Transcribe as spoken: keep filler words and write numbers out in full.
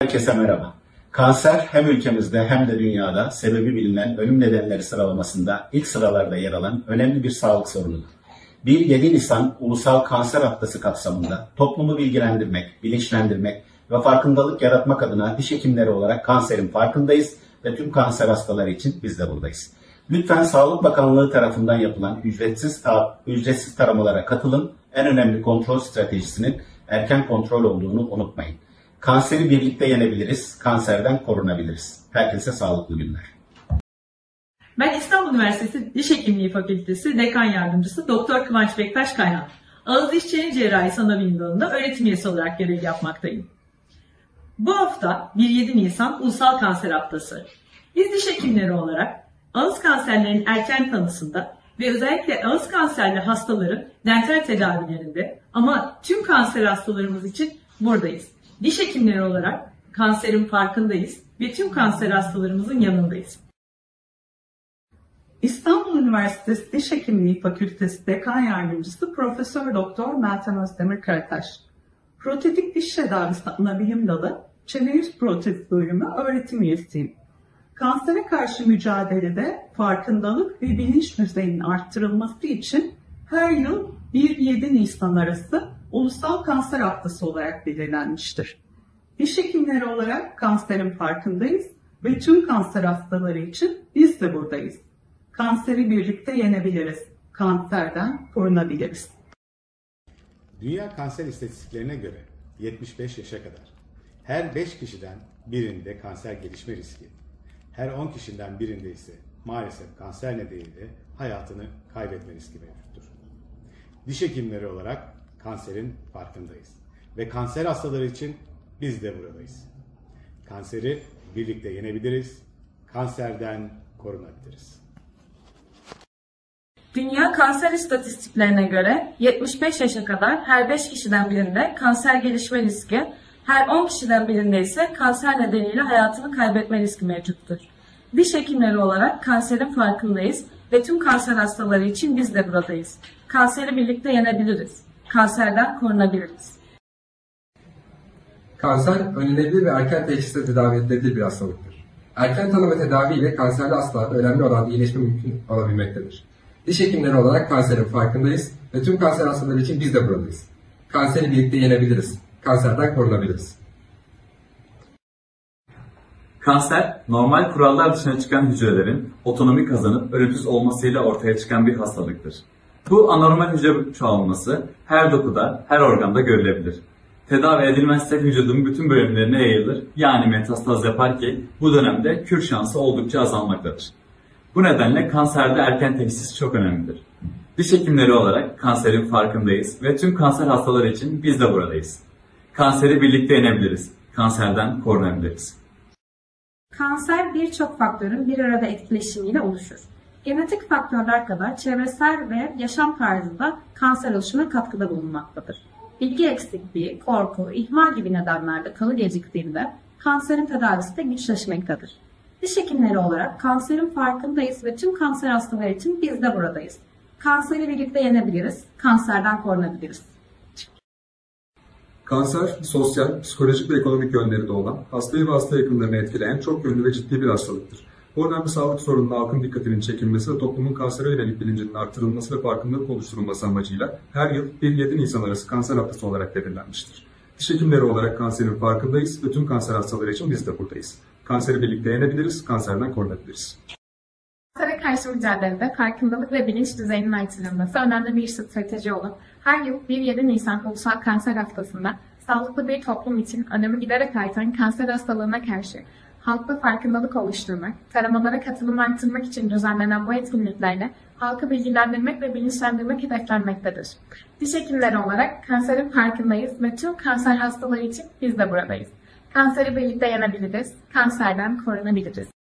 Herkese merhaba. Kanser hem ülkemizde hem de dünyada sebebi bilinen ölüm nedenleri sıralamasında ilk sıralarda yer alan önemli bir sağlık sorunudur. bir yedi Nisan Ulusal Kanser Haftası kapsamında toplumu bilgilendirmek, bilinçlendirmek ve farkındalık yaratmak adına diş hekimleri olarak kanserin farkındayız ve tüm kanser hastaları için biz de buradayız. Lütfen Sağlık Bakanlığı tarafından yapılan ücretsiz, ta ücretsiz taramalara katılın. En önemli kontrol stratejisinin erken kontrol olduğunu unutmayın. Kanseri birlikte yenebiliriz, kanserden korunabiliriz. Herkese sağlıklı günler. Ben İstanbul Üniversitesi Diş Hekimliği Fakültesi Dekan Yardımcısı Doktor Kıvanç Bektaş Kayhan. Ağız Diş Çene Cerrahisi Anabilim Dalı'nda öğretim üyesi olarak görev yapmaktayım. Bu hafta bir yedi Nisan Ulusal Kanser Haftası. Biz diş hekimleri olarak ağız kanserlerinin erken tanısında ve özellikle ağız kanserli hastaların dental tedavilerinde ama tüm kanser hastalarımız için buradayız. Diş hekimleri olarak kanserin farkındayız ve tüm kanser hastalarımızın yanındayız. İstanbul Üniversitesi Diş Hekimliği Fakültesi Dekan Yardımcısı Profesör Doktor Meltem Özdemir Karataş. Protetik Diş Tedavisi Anabilim Dalı Çene Yüz Protezi Bölümü öğretim üyesiyim. Kansere karşı mücadelede farkındalık ve bilinç düzeyinin arttırılması için her yıl bir yedi Nisan arası Ulusal Kanser Haftası olarak belirlenmiştir. Diş hekimleri olarak kanserin farkındayız ve tüm kanser hastaları için biz de buradayız. Kanseri birlikte yenebiliriz. Kanserden korunabiliriz. Dünya kanser istatistiklerine göre yetmiş beş yaşa kadar her beş kişiden birinde kanser gelişme riski, her on kişiden birinde ise maalesef kanser nedeniyle hayatını kaybetme riski mevcuttur. Diş hekimleri olarak kanserin farkındayız ve kanser hastaları için biz de buradayız. Kanseri birlikte yenebiliriz, kanserden korunabiliriz. Dünya kanser istatistiklerine göre yetmiş beş yaşa kadar her beş kişiden birinde kanser gelişme riski, her on kişiden birinde ise kanser nedeniyle hayatını kaybetme riski mevcuttur. Diş hekimleri olarak kanserin farkındayız ve tüm kanser hastaları için biz de buradayız. Kanseri birlikte yenebiliriz. Kanserden korunabiliriz. Kanser, önlenebilir ve erken teşhisle tedavi edilebilir bir hastalıktır. Erken tanı ve tedavi ile kanserli hastalarda önemli oranda iyileşme mümkün olabilmektedir. Diş hekimleri olarak kanserin farkındayız ve tüm kanser hastaları için biz de buradayız. Kanseri birlikte yenebiliriz. Kanserden korunabiliriz. Kanser, normal kurallar dışına çıkan hücrelerin otonomi kazanıp ölümsüz olmasıyla ortaya çıkan bir hastalıktır. Bu anormal hücre çoğalması her dokuda, her organda görülebilir. Tedavi edilmezse vücudun bütün bölümlerine yayılır, yani metastaz yapar ki bu dönemde kür şansı oldukça azalmaktadır. Bu nedenle kanserde erken teşhis çok önemlidir. Diş hekimleri olarak kanserin farkındayız ve tüm kanser hastaları için biz de buradayız. Kanseri birlikte yenebiliriz, kanserden korunabiliriz. Kanser birçok faktörün bir arada etkileşimiyle oluşur. Genetik faktörler kadar çevresel ve yaşam tarzı da kanser oluşumuna katkıda bulunmaktadır. Bilgi eksikliği, korku, ihmal gibi nedenlerle kanı geciktiğinde kanserin tedavisi de güçleşmektedir. Diş hekimleri olarak kanserin farkındayız ve tüm kanser hastaları için biz de buradayız. Kanseri birlikte yenebiliriz, kanserden korunabiliriz. Kanser, sosyal, psikolojik ve ekonomik yönleri de olan, hastayı ve hasta yakınlarını etkileyen çok yönlü ve ciddi bir hastalıktır. Bu önemli sağlık sorununa halkın dikkatinin çekilmesi ve toplumun kansere yönelik bilincinin artırılması ve farkındalık oluşturulması amacıyla her yıl bir yedi Nisan arası kanser haftası olarak belirlenmiştir. Diş hekimleri olarak kanserin farkındayız ve tüm kanser hastaları için biz de buradayız. Kanseri birlikte yenebiliriz, kanserden korunabiliriz. Kansere karşı mücadelede farkındalık ve bilinç düzeyinin artırılması önemli bir strateji olup her yıl bir yedi Nisan Ulusal Kanser Haftası'nda sağlıklı bir toplum için önemi giderek artan kanser hastalığına karşı halkta farkındalık oluşturmak, taramalara katılım artırmak için düzenlenen bu etkinliklerle halkı bilgilendirmek ve bilinçlendirmek hedeflenmektedir. Diş hekimleri olarak kanserin farkındayız ve tüm kanser hastaları için biz de buradayız. Kanseri birlikte yenebiliriz, kanserden korunabiliriz.